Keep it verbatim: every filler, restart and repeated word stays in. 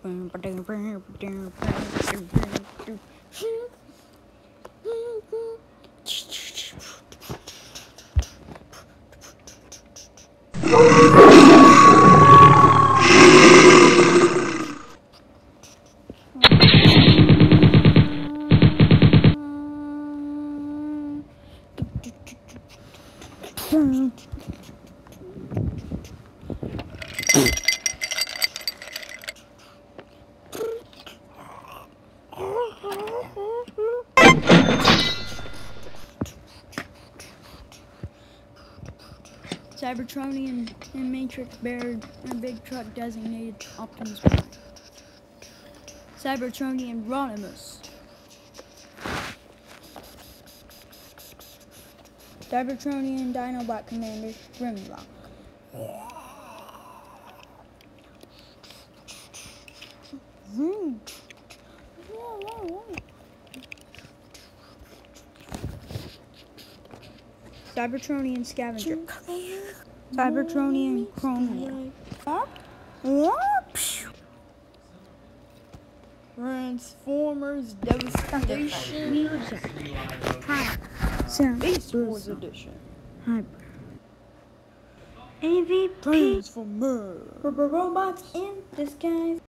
Cybertronian and Matrix buried in a big truck designated Optimus Prime. Cybertronian Rodimus. Cybertronian Dinobot Commander Grimlock. Cybertronian Scavenger. Cybertronian Chrome. Transformers Devastation. Space Wars Edition. A V P. Transformers. Robots in disguise.